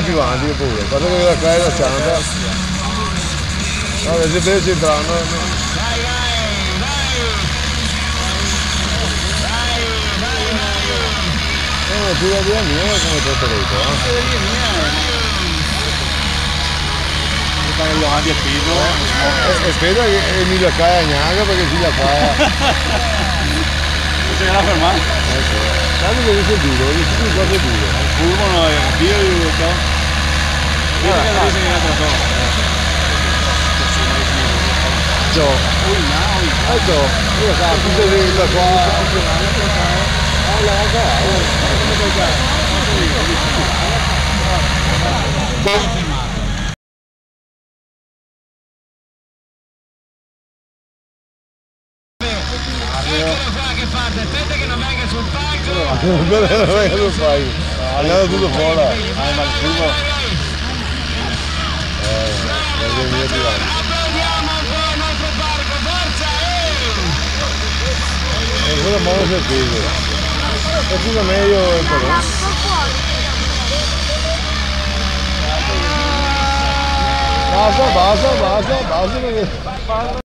più avanti pure, guarda che la cae la cianta. Vabbè, se deve centrare, no. Più da via mia come tutto detto, avanti a peso. Aspetta che mi la cae a gnaga perché si la cae. Non si la fermare? Tanto che dice duro, dice più cose dure. Il fulmo no, io dico ciò. Io che la dice che la ciò. Io sa, tutto lì da qua. Che parte? Aspetta che non venga sul palco. Non venga sul palco. Andiamo tutto fuori. ma il fulmo. Applaudiamo un po' il nostro parco, forza! E quello modo si è preso. È tutto meglio il però. Basta perché...